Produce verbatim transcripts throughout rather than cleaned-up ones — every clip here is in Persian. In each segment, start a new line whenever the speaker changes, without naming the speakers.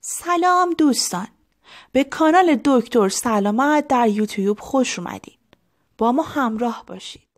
سلام دوستان، به کانال دکتر سلامت در یوتیوب خوش اومدید. با ما همراه باشید.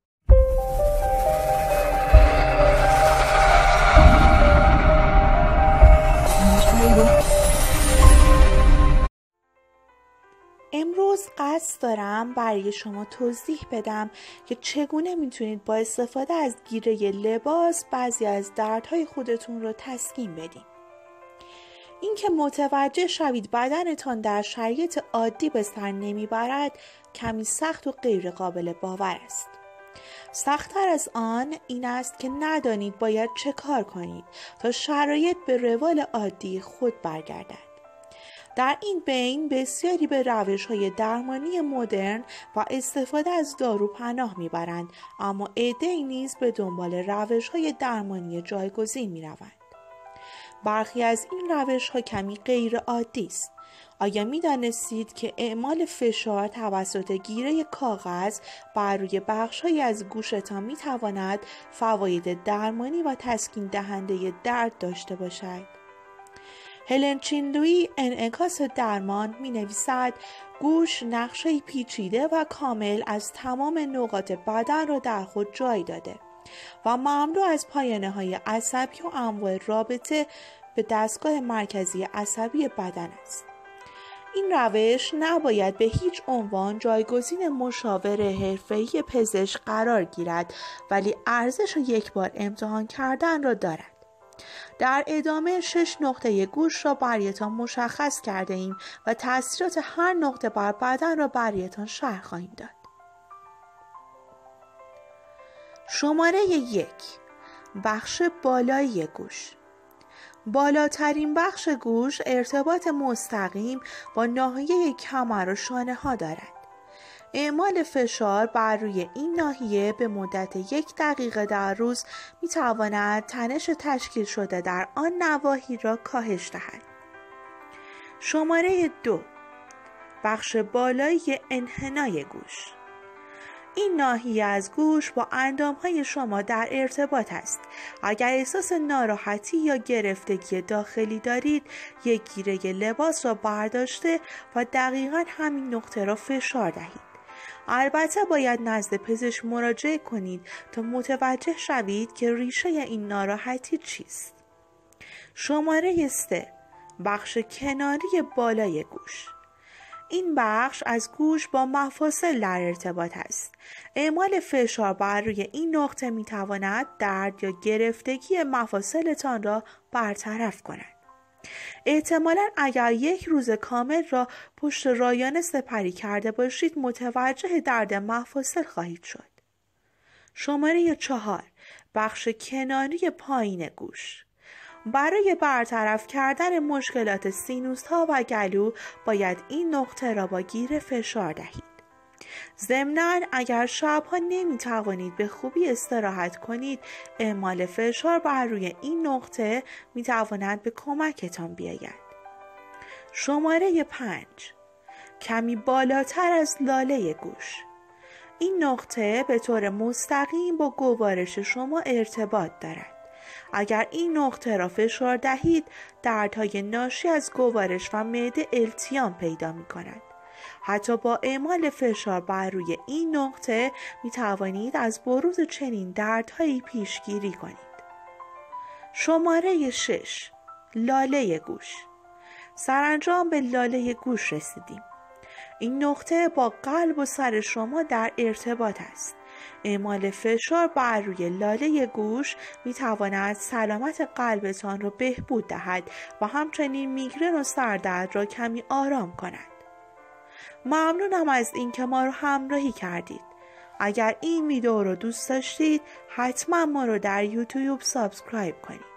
امروز قصد دارم برای شما توضیح بدم که چگونه میتونید با استفاده از گیره لباس بعضی از دردهای خودتون رو تسکین بدین. اینکه متوجه شوید بدنتان در شرایط عادی به سر نمیبرد کمی سخت و غیر قابل باور است. سخت‌تر از آن این است که ندانید باید چه کار کنید تا شرایط به روال عادی خود برگردد. در این بین بسیاری به روش‌های درمانی مدرن و استفاده از دارو پناه میبرند، اما عده‌ای نیز به دنبال روش‌های درمانی جایگزین میروند. برخی از این روش‌ها کمی غیر عادی است. آیا می‌دانستید که اعمال فشار توسط گیره کاغذ بر روی بخش‌هایی از گوشتان می‌تواند فواید درمانی و تسکین دهنده درد داشته باشد؟ هلن چینلویی انعکاس درمان می‌نویسد گوش نقشه‌ای پیچیده و کامل از تمام نقاط بدن را در خود جای داده و مملو از پایانه‌های عصبی و انواع رابطه به دستگاه مرکزی عصبی بدن است. این روش نباید به هیچ عنوان جایگزین مشاور حرفه‌ای پزشک قرار گیرد، ولی ارزش یک بار امتحان کردن را دارد. در ادامه شش نقطه گوش را برایتان مشخص کرده ایم و تاثیرات هر نقطه بر بدن را برایتان شرح خواهیم داد. شماره یک، بخش بالایی گوش. بالاترین بخش گوش ارتباط مستقیم با ناحیه کمر و شانه ها دارد. اعمال فشار بر روی این ناحیه به مدت یک دقیقه در روز می تواند تنش تشکیل شده در آن نواحی را کاهش دهد. شماره دو، بخش بالایی انحنای گوش. این ناحیه از گوش با اندامهای شما در ارتباط است. اگر احساس ناراحتی یا گرفتگی داخلی دارید، یک گیره لباس را برداشته و دقیقاً همین نقطه را فشار دهید. البته باید نزد پزشک مراجعه کنید تا متوجه شوید که ریشه این ناراحتی چیست. شماره سه، بخش کناری بالای گوش. این بخش از گوش با مفاصل در ارتباط است. اعمال فشار بر روی این نقطه می تواند درد یا گرفتگی مفاصلتان را برطرف کند. احتمالاً اگر یک روز کامل را پشت رایانه سپری کرده باشید متوجه درد مفاصل خواهید شد. شماره چهار، بخش کناری پایین گوش. برای برطرف کردن مشکلات سینوس ها و گلو باید این نقطه را با گیره فشار دهید. ضمناً اگر شبها نمی توانید به خوبی استراحت کنید، اعمال فشار بر روی این نقطه می تواند به کمکتان بیاید. شماره پنج، کمی بالاتر از لاله گوش. این نقطه به طور مستقیم با گوارش شما ارتباط دارد. اگر این نقطه را فشار دهید، دردهای ناشی از گوارش و معده التیام پیدا می کند. حتی با اعمال فشار بر روی این نقطه می توانید از بروز چنین دردهایی پیشگیری کنید. شماره شش، لاله گوش. سرانجام به لاله گوش رسیدیم. این نقطه با قلب و سر شما در ارتباط است. اعمال فشار بر روی لاله گوش می تواند سلامت قلبتان را بهبود دهد و همچنین میگرن و سردرد را کمی آرام کند. ممنونم از اینکه ما رو همراهی کردید. اگر این ویدیو رو دوست داشتید حتما ما رو در یوتیوب سابسکرایب کنید.